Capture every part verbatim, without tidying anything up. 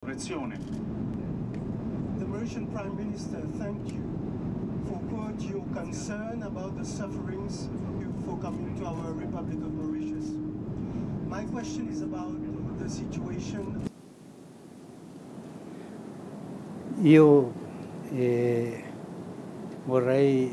discrezione. The Mauritian Prime Minister thanked you for quote your concern about the sufferings for coming to our Republic of Mauritius. My question is about the situation. Io eh, vorrei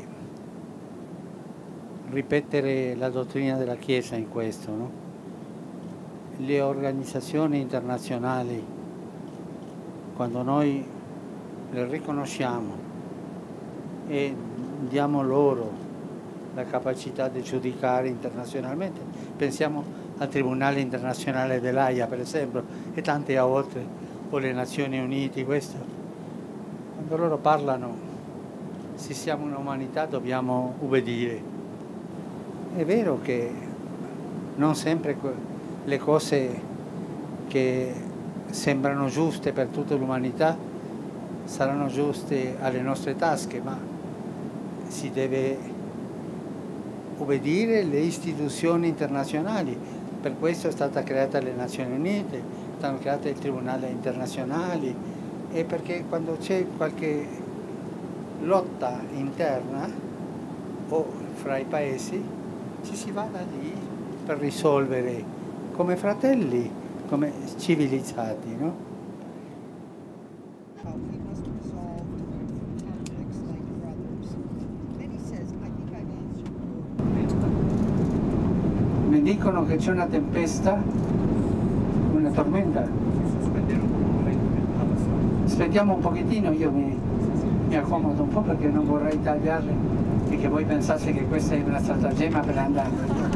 ripetere la dottrina della Chiesa in questo, no? Le organizzazioni internazionali, quando noi le riconosciamo e diamo loro la capacità di giudicare internazionalmente, pensiamo al Tribunale Internazionale dell'Aia per esempio e tante altre, o le Nazioni Unite, questo, quando loro parlano, se siamo un'umanità dobbiamo ubbidire. È vero che non sempre le cose che sembrano giuste per tutta l'umanità saranno giuste alle nostre tasche, ma si deve obbedire alle istituzioni internazionali. Per questo è stata creata le Nazioni Unite, stanno create il Tribunale Internazionale, e perché quando c'è qualche lotta interna o fra i paesi ci si vada lì per risolvere come fratelli, come civilizzati, no? Mi dicono che c'è una tempesta, una tormenta. Aspettiamo un pochettino, io mi, mi accomodo un po' perché non vorrei tagliarle e che voi pensaste che questa è una stratagemma per andare.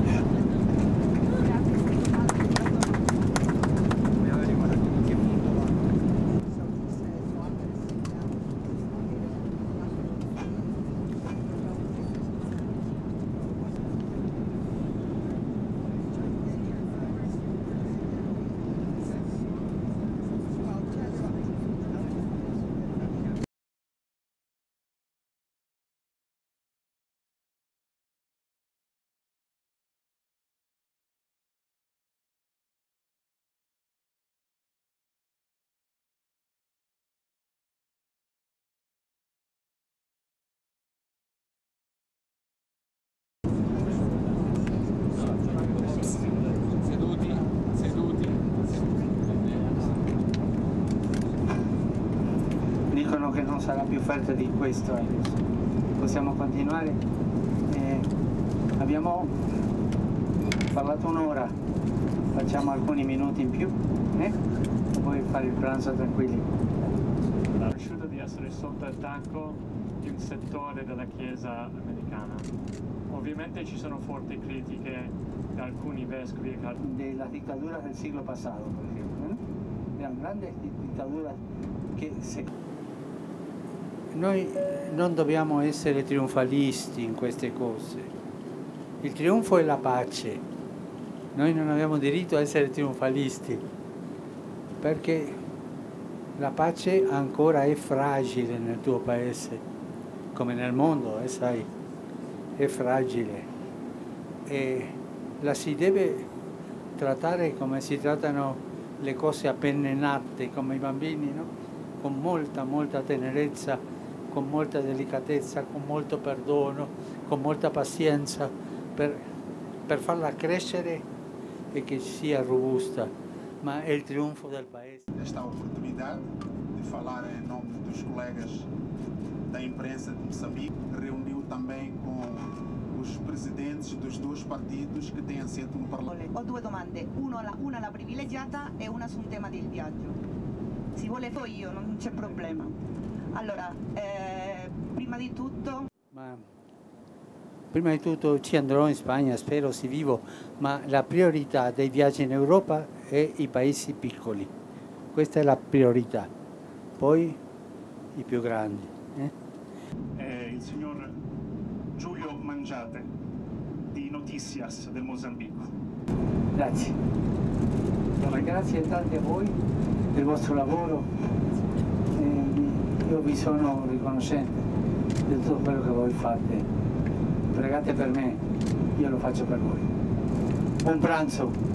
Dicono che non sarà più offerta di questo adesso. Possiamo continuare? Eh, abbiamo parlato un'ora, facciamo alcuni minuti in più, eh? E poi fare il pranzo tranquilli. È riuscito di essere sotto attacco di un settore della Chiesa americana. Ovviamente ci sono forti critiche da alcuni vescovi. Della dittatura del secolo passato, per esempio, no? Era una grande dittatura che se... Noi non dobbiamo essere trionfalisti in queste cose. Il trionfo è la pace. Noi non abbiamo diritto a essere trionfalisti perché la pace ancora è fragile nel tuo paese, come nel mondo, eh, sai, è fragile. E la si deve trattare come si trattano le cose appena nate, come i bambini, no? Con molta, molta tenerezza, con molta delicatezza, con molto perdono, con molta pazienza per, per farla crescere e che sia robusta, ma è il trionfo del paese. Esta oportunidade de falar em nome dos colegas da imprensa de Moçambique reuniu também com os presidentes dos dois partidos che têm assento no Parlamento. Ho due domande, una la, una la privilegiata e una su un tema del viaggio. Si vuole poi io, non c'è problema. Allora, eh, prima di tutto... Ma prima di tutto ci andrò in Spagna, spero si vivo, ma la priorità dei viaggi in Europa è i paesi piccoli. Questa è la priorità. Poi i più grandi. Eh? È il signor Giulio Mangiate di Noticias del Mozambico. Grazie. Allora, grazie tante a voi del vostro lavoro. Eh, io vi sono riconoscente di tutto quello che voi fate. Pregate per me, io lo faccio per voi. Buon pranzo.